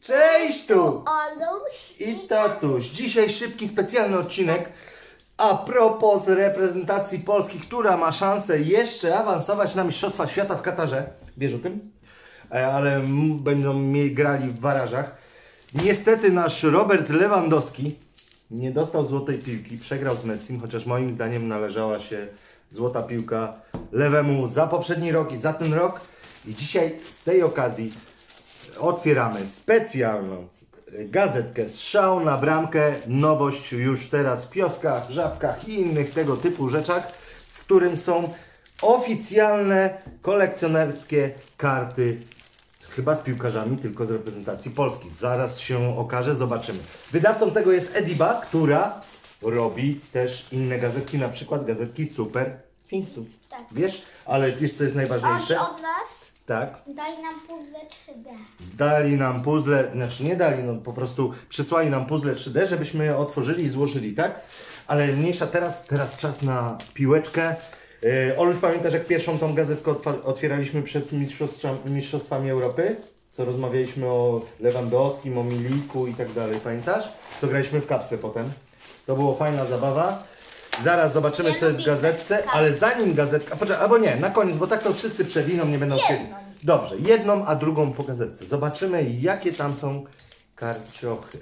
Cześć tu! Oluś I tatuś. Dzisiaj szybki, specjalny odcinek a propos reprezentacji Polski, która ma szansę jeszcze awansować na Mistrzostwa Świata w Katarze. Wiesz o tym? Ale będą grali w barażach. Niestety nasz Robert Lewandowski nie dostał złotej piłki, przegrał z Messim, chociaż moim zdaniem należała się złota piłka lewemu za poprzedni rok i za ten rok. I dzisiaj z tej okazji otwieramy specjalną gazetkę Strzał na bramkę. Nowość już teraz w kioskach, żabkach i innych tego typu rzeczach, w którym są oficjalne kolekcjonerskie karty, chyba z piłkarzami, tylko z reprezentacji Polski. Zaraz się okaże, zobaczymy. Wydawcą tego jest Ediba, która robi też inne gazetki, na przykład gazetki Super Finksów. Tak. Wiesz? Ale wiesz, co jest najważniejsze? Od nas Tak. dali nam puzzle 3D. Dali nam puzzle, znaczy nie dali, no po prostu przysłali nam puzzle 3D, żebyśmy je otworzyli i złożyli, tak? Ale mniejsza teraz czas na piłeczkę. Oluś, pamiętasz, jak pierwszą tą gazetkę otwieraliśmy przed mistrzostwami Europy? Co rozmawialiśmy o Lewandowskim, o Miliku i tak dalej, pamiętasz? Co graliśmy w kapsle potem. To była fajna zabawa. Zaraz zobaczymy, co jest w gazetce, ale zanim gazetka... Poczekaj, albo nie, na koniec, bo tak to wszyscy przewiną, nie będą chcieli. Dobrze, jedną, a drugą po gazetce. Zobaczymy, jakie tam są karciochy.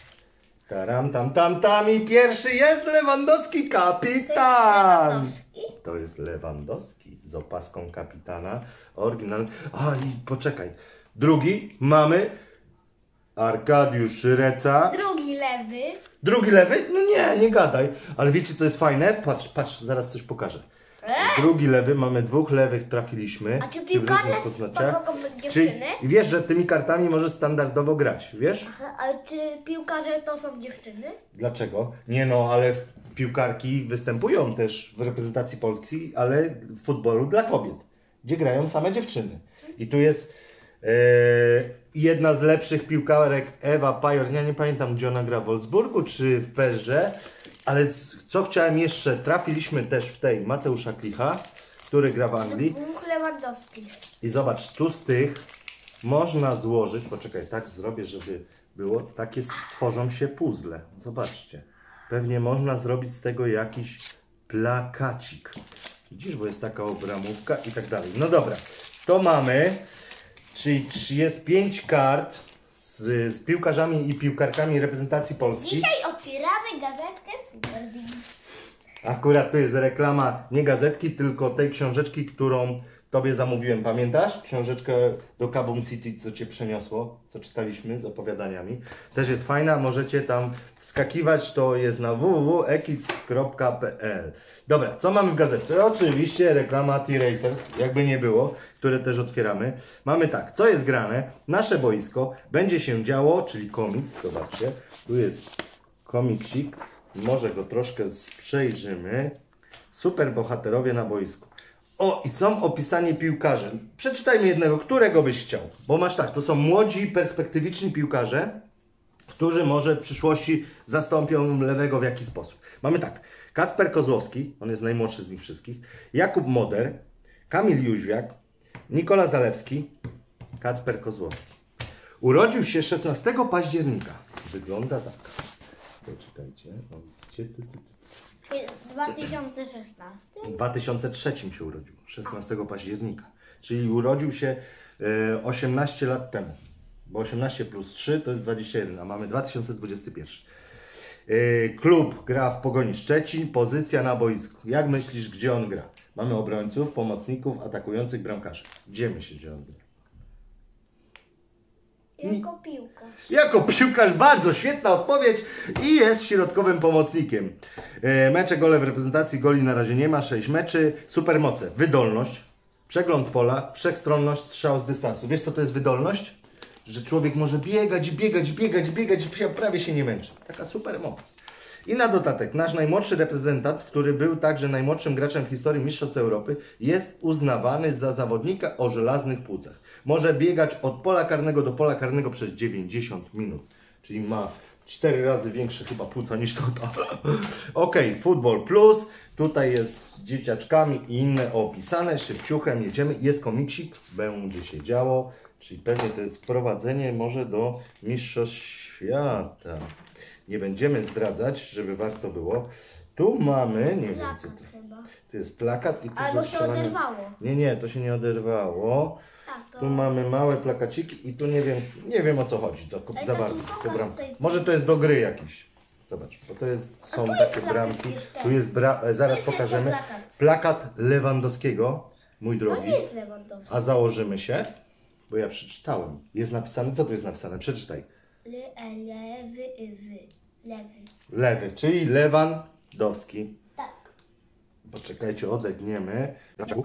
Taram, tam i pierwszy jest Lewandowski, kapitan! To jest Lewandowski z opaską kapitana. Oryginalny. A i poczekaj. Drugi mamy Arkadiusz Reca. Drugi lewy? No nie gadaj. Ale wiecie, co jest fajne? Patrz, zaraz coś pokażę. Drugi lewy, mamy dwóch lewych, trafiliśmy. A czy piłkarze mogą być dziewczyny? Wiesz, że tymi kartami możesz standardowo grać, wiesz? Ale czy piłkarze to są dziewczyny? Dlaczego? Nie no, ale piłkarki występują też w reprezentacji Polski, ale w futbolu dla kobiet, gdzie grają same dziewczyny. I tu jest jedna z lepszych piłkarek, Ewa Pajor. Ja nie pamiętam, gdzie ona gra, w Wolfsburgu czy w PSG, ale co chciałem jeszcze, trafiliśmy też w tej Mateusza Klicha, który gra w Anglii. Dwóch Lewandowskich. I zobacz, tu z tych można złożyć, poczekaj, tak zrobię, żeby było, takie tworzą się puzzle. Zobaczcie, pewnie można zrobić z tego jakiś plakacik. Widzisz, bo jest taka obramówka i tak dalej. No dobra, to mamy, czyli jest 5 kart z piłkarzami i piłkarkami reprezentacji Polski. Dzisiaj otwieramy gazetkę Super Finks. Akurat to jest reklama nie gazetki, tylko tej książeczki, którą Tobie zamówiłem. Pamiętasz? Książeczkę do Kabum City, co Cię przeniosło, co czytaliśmy z opowiadaniami. Też jest fajna, możecie tam wskakiwać, to jest na www.ekic.pl. Dobra, co mamy w gazetce? Oczywiście reklama T-Racers, jakby nie było, które też otwieramy. Mamy tak, co jest grane? Nasze boisko będzie się działo, czyli komiks, zobaczcie. Tu jest komiksik, może go troszkę przejrzymy. Super bohaterowie na boisku. O, i są opisani piłkarze. Przeczytajmy jednego, którego byś chciał. Bo masz tak, to są młodzi, perspektywiczni piłkarze, którzy może w przyszłości zastąpią lewego w jakiś sposób. Mamy tak, Kacper Kozłowski, on jest najmłodszy z nich wszystkich, Jakub Moder, Kamil Jóźwiak, Nikola Zalewski, Kacper Kozłowski. Urodził się 16 października. Wygląda tak. Poczekajcie, gdzie ty? W 2016? W 2003 się urodził, 16 października. Czyli urodził się 18 lat temu. Bo 18 plus 3 to jest 21, a mamy 2021. Klub gra w Pogoni Szczecin, pozycja na boisku. Jak myślisz, gdzie on gra? Mamy obrońców, pomocników, atakujących, bramkarzy. Gdzie myślisz, gdzie on gra? Jako piłkarz. Jako piłkarz, bardzo świetna odpowiedź i jest środkowym pomocnikiem. Mecze, gole w reprezentacji, goli na razie nie ma, 6 meczy, supermoce, wydolność, przegląd pola, wszechstronność, strzał z dystansu. Wiesz, co to jest wydolność? Że człowiek może biegać, prawie się nie męczy. Taka supermoc. I na dodatek, nasz najmłodszy reprezentant, który był także najmłodszym graczem w historii Mistrzostw Europy, jest uznawany za zawodnika o żelaznych płucach. Może biegać od pola karnego do pola karnego przez 90 minut. Czyli ma 4 razy większe chyba płuca niż Tota. Ok, Football Plus. Tutaj jest z dzieciaczkami i inne opisane. Szybciuchem jedziemy. Jest komiksik. Będzie się działo. Czyli pewnie to jest wprowadzenie może do Mistrzostw Świata. Nie będziemy zdradzać, żeby warto było. Tu mamy, nie wiem co Plakat to. chyba. Tu jest plakat i tu Albo się zastrzelane- oderwało. Nie, to się nie oderwało. Tak, to... Tu mamy małe plakaciki i tu nie wiem o co chodzi za to bardzo. tu Te pokaż bramki. tutaj. Może to jest do gry jakiś. Zobacz, bo to jest, są tu jest takie plakat bramki. jeszcze. Tu jest zaraz jeszcze pokażemy. plakat. Plakat Lewandowskiego, mój To drogi. nie jest Lewandowski. A założymy się, bo ja przeczytałem. Jest napisane, co tu jest napisane? Przeczytaj. Lewy. Lewy, czyli Lewandowski. Tak. Poczekajcie, odegniemy. Dlaczego?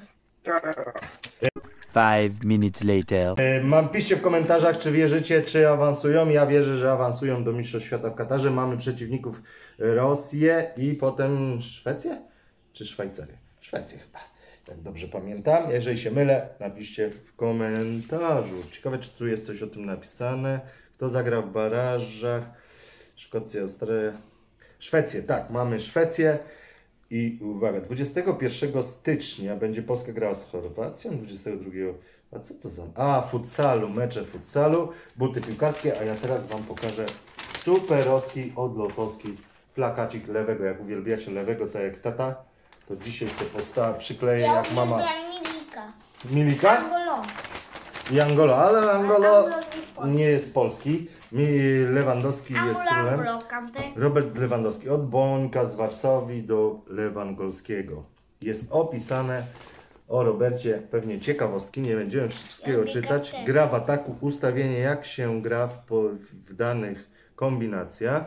5 minutes later. Piszcie w komentarzach, czy wierzycie, czy awansują. Ja wierzę, że awansują do Mistrzostw Świata w Katarze. Mamy przeciwników Rosję i potem Szwecję? Czy Szwajcarię? Szwecję chyba. Tak dobrze pamiętam. Jeżeli się mylę, napiszcie w komentarzu. Ciekawe, czy tu jest coś o tym napisane. Kto zagra w barażach? Szkocja, Australia. Szwecję, tak, mamy Szwecję. I uwaga, 21 stycznia będzie Polska grała z Chorwacją, 22. A co to za... futsalu, mecze futsalu, buty piłkarskie, a ja teraz Wam pokażę superowski, odlotowski plakacik lewego. Jak uwielbiacie lewego, tak jak tata, to dzisiaj sobie przykleję Ja jak mama. uwielbiam Milika. Milika Angolo. i Angolo, ale Angolo Angolo nie jest polski. Lewandowski jest królem. Angolo, Kante. Robert Lewandowski, od Bońka z Warszawi do Lewandowskiego. Jest opisane o Robercie, pewnie ciekawostki, nie będziemy wszystkiego czytać. Gra w ataku, ustawienie, jak się gra w danych kombinacjach.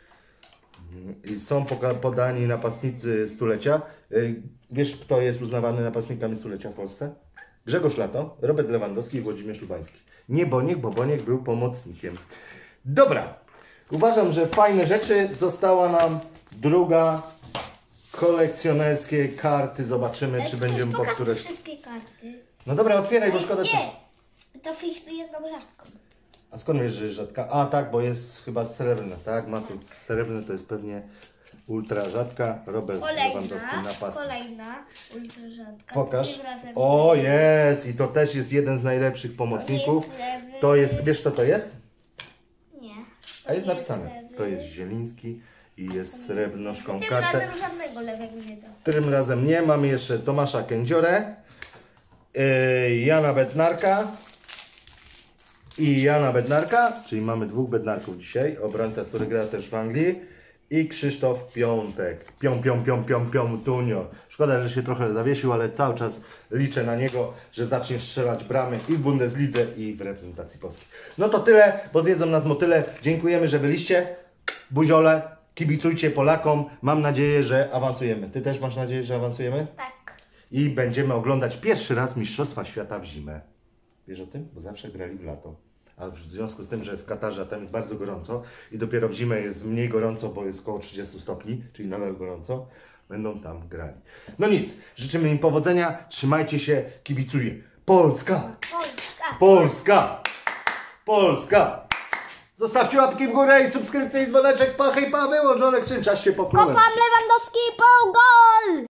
I są podani napastnicy stulecia. Wiesz, kto jest uznawany napastnikami stulecia w Polsce? Grzegorz Lato, Robert Lewandowski i Włodzimierz Lubański. Nie Boniek, bo Boniek był pomocnikiem. Dobra, uważam, że fajne rzeczy. Została nam druga kolekcjonerskie karty. Zobaczymy, czy będziemy Pokaż powtórzyć. wszystkie karty. No dobra, otwieraj, bo szkoda czasu. Nie, trafiliśmy jedną rzadką. A skąd wiesz, że jest rzadka? A tak, bo jest chyba srebrna, tak? Ma tu srebrne, to jest pewnie ultra rzadka. Robert Lewandowski napastnik. Kolejna, ultra rzadka. Pokaż. Tym razem O, jest! I to też jest jeden z najlepszych pomocników. jest lewy. To jest, wiesz co to jest? Nie. A jest To napisane. lewy. To jest Zieliński i jest srebrnoszką Tym kartę. razem żadnego lewego nie da. Tym razem nie. Mamy jeszcze Tomasza Kędziorę, Jana Bednarka i Jana Bednarka, czyli mamy dwóch Bednarków dzisiaj. Obrońca, który gra też w Anglii. I Krzysztof Piątek. Piątunio. Szkoda, że się trochę zawiesił, ale cały czas liczę na niego, że zacznie strzelać bramy i w Bundeslidze, i w reprezentacji Polski. No to tyle, bo zjedzą nas motyle. Dziękujemy, że byliście. Buziole, kibicujcie Polakom. Mam nadzieję, że awansujemy. Ty też masz nadzieję, że awansujemy? Tak. I będziemy oglądać pierwszy raz Mistrzostwa Świata w zimę. Wiesz o tym? Bo zawsze grali w lato. A w związku z tym, że w Katarze, a tam jest bardzo gorąco i dopiero w zimę jest mniej gorąco, bo jest około 30 stopni, czyli nadal gorąco, będą tam grali. No nic, życzymy im powodzenia, trzymajcie się, kibicuję. Polska! Polska. Polska! Polska! Zostawcie łapki w górę i subskrypcję i dzwoneczek, pachy i pa, wyłączonek, czym czas się popłynąć. Kopam Lewandowski po gol!